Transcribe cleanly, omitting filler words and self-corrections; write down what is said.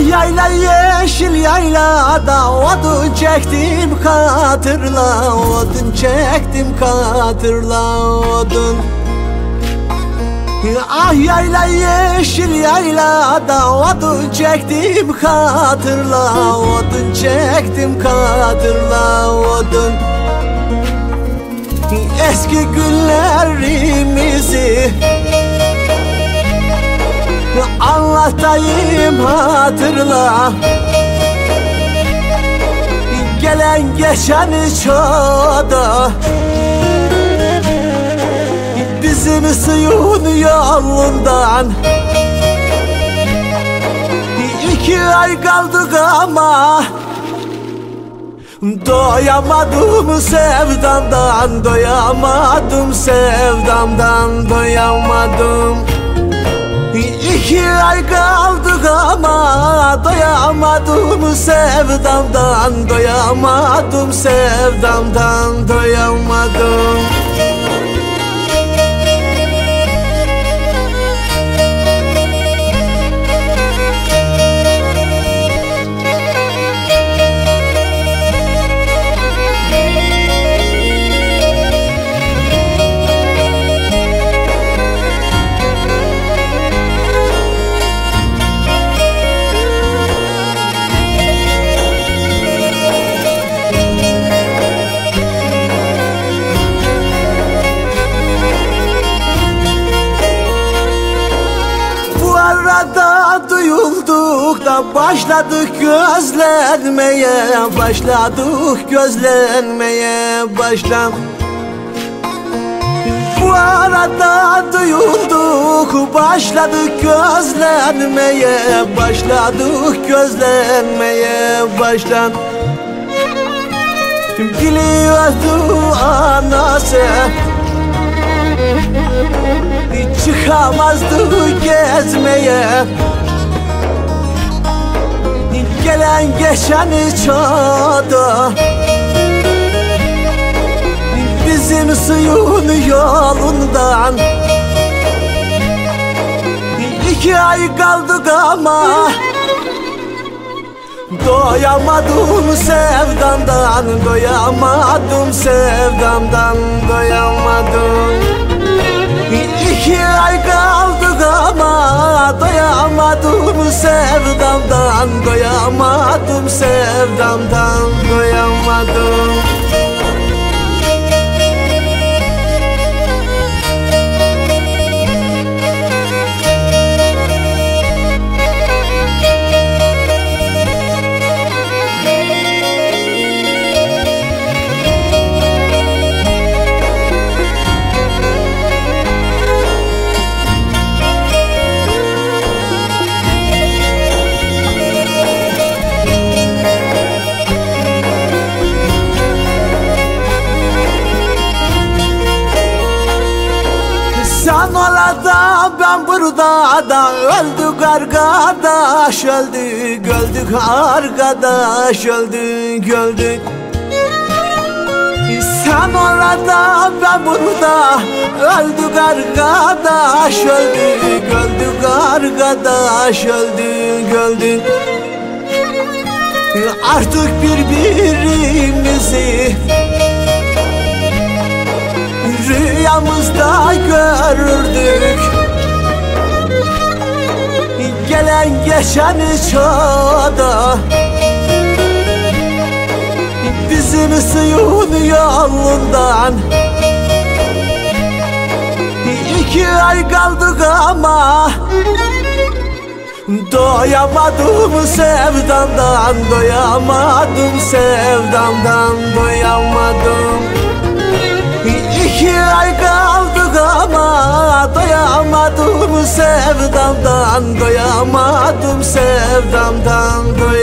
yayla yeşil yaylada odun çektim hatırla, odun çektim hatırla, odun. Ah yayla yeşil yaylada odun çektim hatırla, odun çektim hatırla, odun. Eski günlerimizi anlatayım hatırla, gelen geçeni çoğda bizim suyun yolundan. 2 ay kaldık ama doyamadım sevdamdan, doyamadım sevdamdan, doyamadım. 2 ay kaldık ama doyamadım sevdamdan, doyamadım sevdamdan, doyamadım. Arada duyulduk da başladık gözlenmeye, başladık gözlenmeye, Bu arada duyulduk, başladık gözlenmeye, başladık gözlenmeye, Biliyordu anası çıkamazdı gezmeye, gelen geçeni çoğdu bizim suyun yolundan. 2 ay kaldık ama doyamadım sevdamdan, doyamadım sevdamdan, doyamadım. 2 ay kaldık ama doyamadım sevdamdan, doyamadım sevdamdan, doyamadım. Sen orada ben burada da öldük arkadaş, öldük, öldük arkadaş, öldük, öldük. Sen orada ben burada öldük arkadaş, öldük, öldük arkadaş, öldük, öldük. Artık birbirimizi rüyamızda görürdük, gelen geçeni çoğda bizim suyun yolundan. 2 ay kaldık ama doyamadım sevdamdan, doyamadım sevdamdan, doyamadım. 2 ay kaldık ama doyamadım sevdamdan, doyamadım sevdamdan, doyamadım.